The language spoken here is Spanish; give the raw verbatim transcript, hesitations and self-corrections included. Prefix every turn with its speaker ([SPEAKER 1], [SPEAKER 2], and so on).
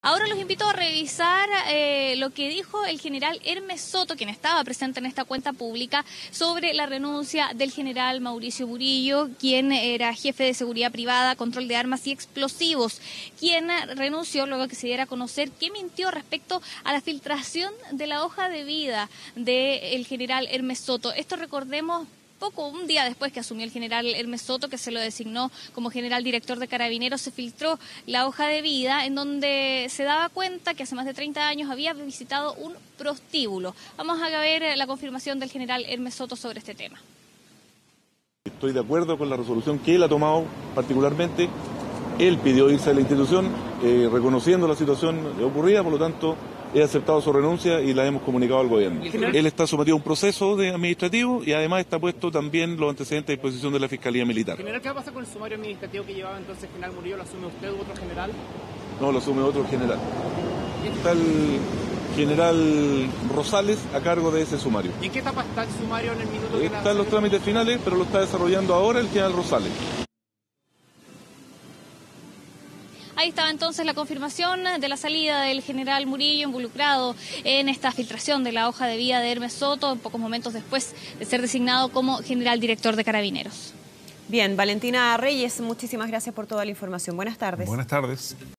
[SPEAKER 1] Ahora los invito a revisar eh, lo que dijo el general Hermes Soto, quien estaba presente en esta cuenta pública, sobre la renuncia del general Mauricio Murillo, quien era jefe de seguridad privada, control de armas y explosivos, quien renunció luego que se diera a conocer que mintió respecto a la filtración de la hoja de vida del general Hermes Soto. Esto, recordemos, poco, un día después que asumió el general Hermes Soto, que se lo designó como general director de Carabineros, se filtró la hoja de vida en donde se daba cuenta que hace más de treinta años había visitado un prostíbulo. Vamos a ver la confirmación del general Hermes Soto sobre este tema.
[SPEAKER 2] Estoy de acuerdo con la resolución que él ha tomado particularmente. Él pidió irse de la institución, eh, reconociendo la situación ocurrida, por lo tanto, he aceptado su renuncia y la hemos comunicado al gobierno. Él está sometido a un proceso de administrativo y además está puesto también los antecedentes a disposición de la Fiscalía Militar.
[SPEAKER 3] General, ¿qué va a pasar con el sumario administrativo que llevaba entonces el general Murillo? ¿Lo asume usted u otro general?
[SPEAKER 2] No, lo asume otro general. Está el general Rosales a cargo de ese sumario.
[SPEAKER 3] ¿Y en qué etapa está el sumario en el minuto que la...
[SPEAKER 2] Están los trámites finales, pero lo está desarrollando ahora el general Rosales.
[SPEAKER 1] Ahí estaba entonces la confirmación de la salida del general Murillo, involucrado en esta filtración de la hoja de vida de Hermes Soto, en pocos momentos después de ser designado como general director de Carabineros.
[SPEAKER 4] Bien, Valentina Reyes, muchísimas gracias por toda la información. Buenas tardes.
[SPEAKER 5] Buenas tardes.